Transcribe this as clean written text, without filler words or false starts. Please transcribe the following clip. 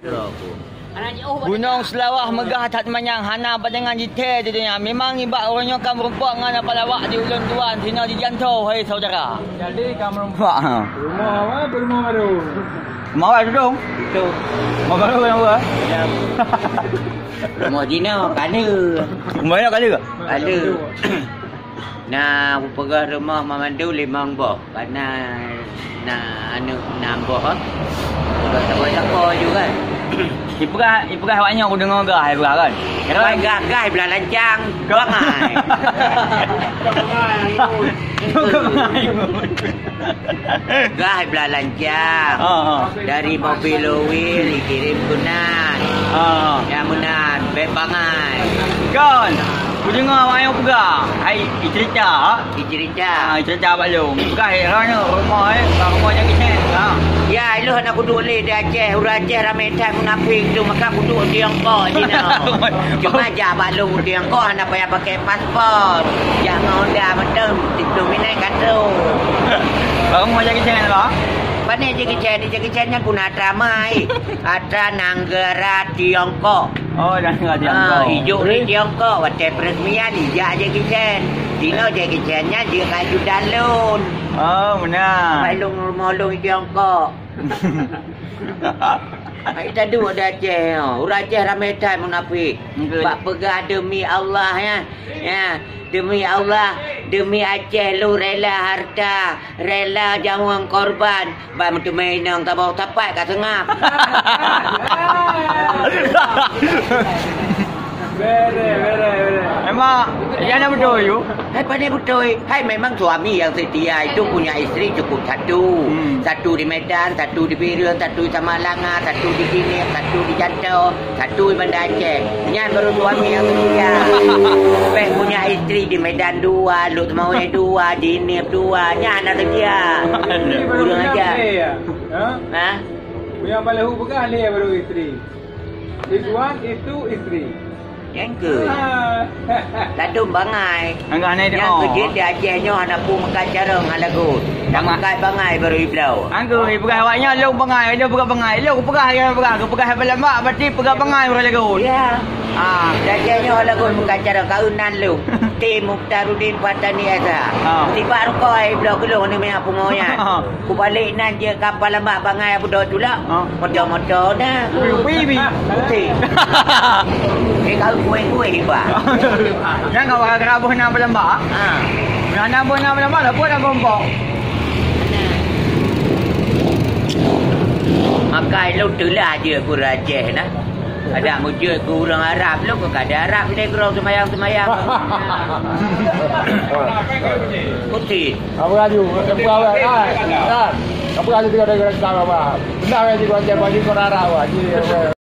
Gunung Selawah megah tak manyang hana dengan detail dia. Memang ibat orangnya kan merempak dengan apa lawak di ulun tuan sini di jantau hai saudara. Jadi kamu merempak. Rumah apa? Rumah baru. Rumah baru dong. Itu. Rumah baru yang apa? Rumah Dina ada. Rumahnya ada ke? Ada. Nah, pergi rumah Mamandu 5 boh. Karena anu 6 boh. Kalau tak juga. Ibrah awaknya aku dengar gah Ibrah kan. Kalau gah belah lancang, bangai. Gah belah lancang. Dari mobil Lowil dikirim kunan. Yang menan bebangai. Kan. Aku dengar awaknya pegah. Hai cerita. Cerita balung. Pegah heranya rumah rumahnya kecil. Ya, iluh nak duduk le di Aceh, urang Aceh ramai tak munafik tu, maka duduk di Tiongkok Cina. Cuma aja balung di Tiongkok nak payah pakai pasport. Jangan dah betul, dominan kata. Bang mau jadi channel lah. Pani jadi channel guna ramai. Ada Nanggara Tiongkok. Oh, Nanggara Tiongkok. Hijau di Tiongkok, wate peresmian hijau jadi channel. Dino jadi channelnya dia kayu dalun. Oh, benar. Malung di Tiongkok. Kita dua dah Aceh. Orang Aceh ramai tak munafik. Pak pegang demi Allah ya. Ya, demi Allah, demi Aceh lu rela harta, rela jamuan korban. Ba mentu mainang tabau tapat kat tengah. Bere. Memang jangan betul you. Hai pandai betul. Hai memang suami yang setia itu punya istri cukup satu. Satu di Medan, satu di Biren, satu di Samalanga, satu di sini, satu di Jantau, satu di Banda Aceh. Yang baru suami yang setia. Beh punya istri di Medan 2, Lut Mawai 2, di Nip 2. Nya anak setia. Kurang aja. Ha? Yang paling hubungan dia baru istri. Ridwan itu istri. Yang ke? Ladum bangai. Angah ni Yang kerja di Acehnya anak pun makan carang ala go. Dah makan bangai baru iblau. Angku pegah awaknya lu pengai, dia pegah pengai. Lu pegah yang pegah, aku pegah lembak berarti pegah pengai orang lagu. Ya. Dajanya ala go makan carang kaunan lu. Tim Mukhtaruddin Patani Azhar. Tiba rokoi iblau kelong ni punya pengoyan. Ku balik nan je kapal lembak bangai apa dah tulak. Motor-motor dah. Bibi. Putih. Kau kue hebat. Jangan kau kerabuh nak berlembak. Nak berlembak dah pun dah gombok. Maka lu telah je aku Aceh nah. Ada muncul ku orang Arab lu kau ada Arab ni kau semayang. Putih. Apa laju? Apa awak? Kan. Apa laju tiga-tiga apa? Benar yang di Aceh bagi kau Arab.